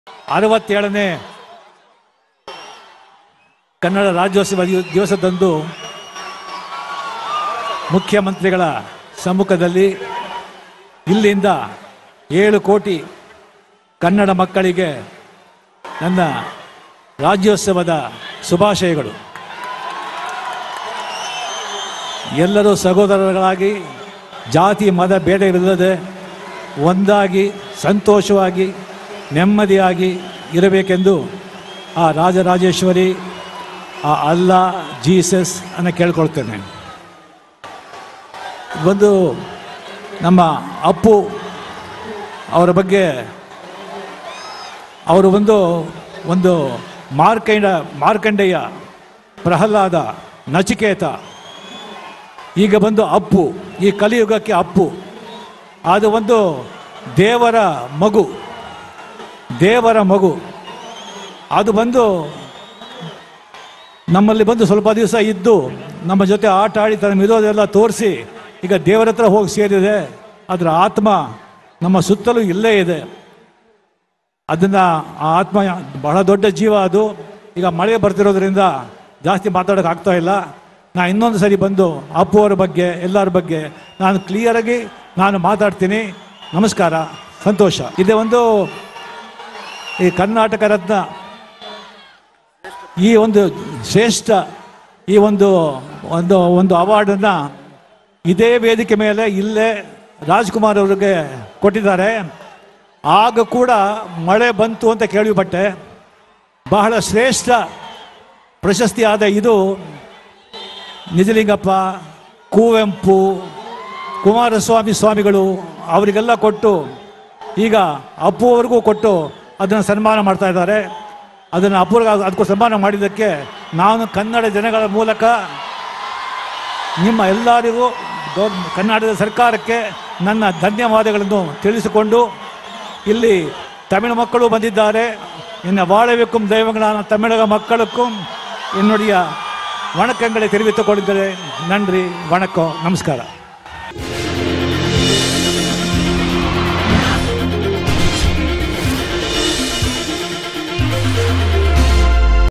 67ನೇ ಕನ್ನಡ ರಾಜ್ಯೋತ್ಸವ ದಿವಸದಂದು ಮುಖ್ಯಮಂತ್ರಿಗಳ ಸಮ್ಮುಖದಲ್ಲಿ ಇಲ್ಲಿಂದ 7 ಕೋಟಿ ಕನ್ನಡ ಮಕ್ಕಳಿಗೆ ನನ್ನ ರಾಜ್ಯೋತ್ಸವದ ಶುಭಾಶಯಗಳು. ಎಲ್ಲರೂ ಸಹೋದರರಾಗಿ ಜಾತಿ ಮತ ಭೇದವಿಲ್ಲದೆ ಒಂದಾಗಿ ಸಂತೋಷವಾಗಿ ನೆಮ್ಮದಿಯಾಗಿ ಇರಬೇಕೆಂದು ಆ ರಾಜರಾಜೇಶ್ವರಿ, ಆ ಅಲ್ಲಾ, ಜೀಸಸ್ ಅನ್ನು ಕೇಳ್ಕೊಳ್ತೇನೆ. ಒಂದು ನಮ್ಮ ಅಪ್ಪು ಅವರ ಬಗ್ಗೆ ಅವರು ಒಂದು ಮಾರ್ಕಂಡೇಯ, ಪ್ರಹ್ಲಾದ, ನಚಿಕೇತ, ಈಗ ಬಂದು ಅಪ್ಪು, ಈ ಕಲಿಯುಗಕ್ಕೆ ಅಪ್ಪು. ಅದು ಒಂದು ದೇವರ ಮಗು. ಅದು ಬಂದು ನಮ್ಮಲ್ಲಿ ಬಂದು ಸ್ವಲ್ಪ ದಿವಸ ಇದ್ದು ನಮ್ಮ ಜೊತೆ ಆಟ ಆಡಿ ತನ್ನ ಇರೋದೆಲ್ಲ ತೋರಿಸಿ ಈಗ ದೇವರ ಹತ್ರ ಹೋಗಿ ಸೇರಿದೆ. ಅದರ ಆತ್ಮ ನಮ್ಮ ಸುತ್ತಲೂ ಇಲ್ಲೇ ಇದೆ. ಅದನ್ನು ಆ ಆತ್ಮ ಬಹಳ ದೊಡ್ಡ ಜೀವ. ಅದು ಈಗ ಮಳೆ ಬರ್ತಿರೋದ್ರಿಂದ ಜಾಸ್ತಿ ಮಾತಾಡೋಕೆ ಆಗ್ತಾ ಇಲ್ಲ. ನಾನು ಇನ್ನೊಂದು ಸರಿ ಬಂದು ಅಪ್ಪು ಅವರ ಬಗ್ಗೆ, ಎಲ್ಲರ ಬಗ್ಗೆ ನಾನು ಕ್ಲಿಯರಾಗಿ ಮಾತಾಡ್ತೀನಿ. ನಮಸ್ಕಾರ, ಸಂತೋಷ. ಇದೇ ಒಂದು ಈ ಕರ್ನಾಟಕ ರತ್ನ, ಈ ಒಂದು ಶ್ರೇಷ್ಠ ಈ ಒಂದು ಅವಾರ್ಡನ್ನು ಇದೇ ವೇದಿಕೆ ಮೇಲೆ ಇಲ್ಲೇ ರಾಜ್ಕುಮಾರ್ ಅವರಿಗೆ ಕೊಟ್ಟಿದ್ದಾರೆ. ಆಗ ಕೂಡ ಮಳೆ ಬಂತು ಅಂತ ಕೇಳಿಪಟ್ಟೆ. ಬಹಳ ಶ್ರೇಷ್ಠ ಪ್ರಶಸ್ತಿಯಾದ ಇದು ನಿಜಲಿಂಗಪ್ಪ, ಕುವೆಂಪು, ಕುಮಾರಸ್ವಾಮಿ ಸ್ವಾಮಿಗಳು ಅವರಿಗೆಲ್ಲ ಕೊಟ್ಟು ಈಗ ಅಪ್ಪು ಅವ್ರಿಗೂ ಕೊಟ್ಟು ಅದನ್ನು ಸನ್ಮಾನ ಮಾಡ್ತಾ ಇದ್ದಾರೆ. ಅದನ್ನು ಅದಕ್ಕೂ ಸನ್ಮಾನ ಮಾಡಿದ್ದಕ್ಕೆ ನಾನು ಕನ್ನಡ ಜನಗಳ ಮೂಲಕ ನಿಮ್ಮ ಎಲ್ಲರಿಗೂ ಕರ್ನಾಟಕದ ಸರ್ಕಾರಕ್ಕೆ ನನ್ನ ಧನ್ಯವಾದಗಳನ್ನು ತಿಳಿಸಿಕೊಂಡು, ಇಲ್ಲಿ ತಮಿಳು ಮಕ್ಕಳು ಬಂದಿದ್ದಾರೆ. என்ன வாழ வைக்கும் தெய்வங்களான தமிழக மக்களுக்கும் என்னுடைய வணக்கங்களை தெரிவித்துக் கொள்கிறேன். நன்றி, வணக்கம், நமஸ்காரம்.